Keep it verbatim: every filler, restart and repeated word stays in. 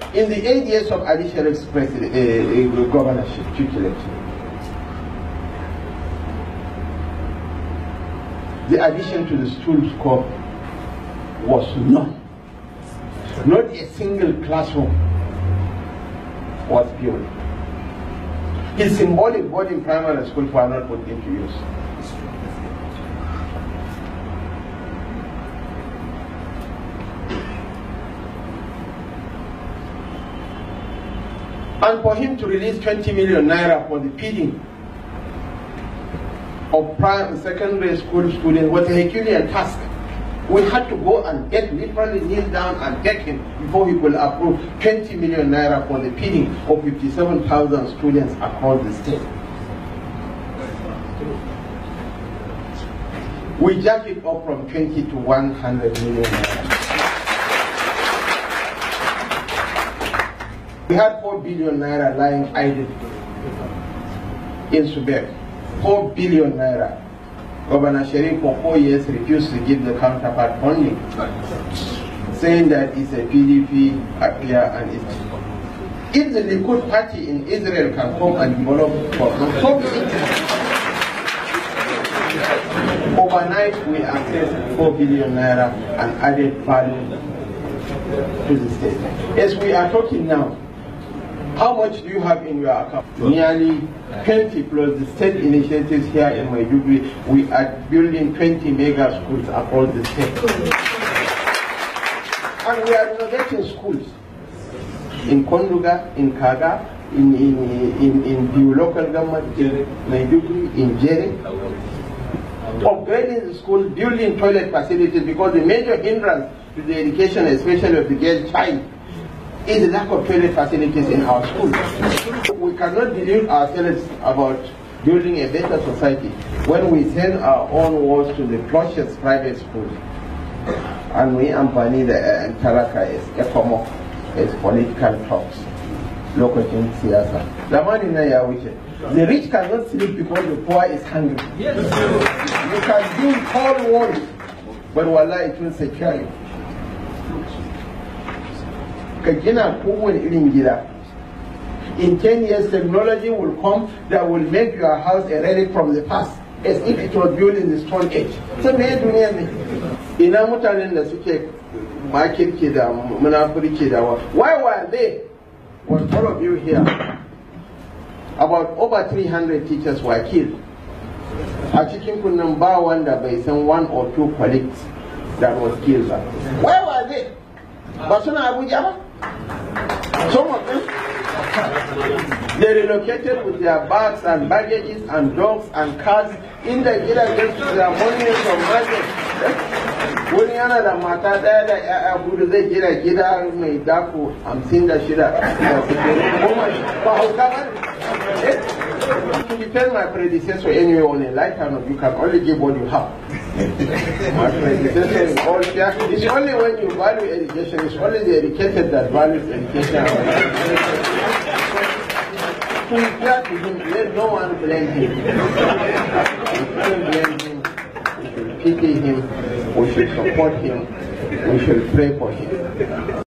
In the eight years of Ali Sharif's president, uh, governorship, chief election, the addition to the school scope was none. Not a single classroom was built. His symbolic boarding primary school were not put into use. And for him to release twenty million naira for the feeding of primary and secondary school students was a Herculean task. We had to go and get, literally kneel down and get him before he could approve twenty million naira for the feeding of fifty-seven thousand students across the state. We jacked it up from twenty to one hundred million naira. We had four billion naira lying idle in Subek. four billion naira. Governor Sharif for four years refused to give the counterpart funding, saying that it's a P D P here and it's. If the Likud party in Israel can come and develop problems, so overnight we accessed four billion naira and added value to the state. As we are talking now, how much do you have in your account? Nearly twenty plus the state initiatives here in Maiduguri. We are building twenty mega schools across the state. And we are renovating schools in Konduga, in Kaga, in in in, in the local government, in Maiduguri, in Jere. Upgrading the school, building toilet facilities, because the major hindrance to the education, especially of the girl child, is the lack of toilet facilities in our schools. We cannot delude ourselves about building a better society when we send our own walls to the closest private schools. And we ampani the Taraka as economic as political talks. Local siyasa. The money na ya wuce. The rich cannot sleep because the poor is hungry. Yes. You can build tall walls, but wallah it will secure you. Ka gina kowane irin gida. In ten years, technology will come that will make your house a relic from the past, as if it was built in the Stone Age. So me duniya ne. Ina mutanen da suke makirki da munafurci da wa. Why were they? Was all of you here? About over three hundred teachers were killed. A cikin kunnan ba wanda bai san one or two colleagues that was killed. Why were they? Ba suna Abuja ba? Some of them, they relocated with their bags and baggages and dogs and cars in the gida get their money from market. Wani yana da mata daya da ya'ya hudu zai gina gida mai dako hamsin da shida da goma ba hauka ba. To defend my predecessor anyway on a lifetime, you can only give what you have. My predecessor in all share. It's only when you value education, it's only the educated that values education. To be fair to him, let no one blame him. We shouldn't blame him. We should pity him. We should support him. We should pray for him.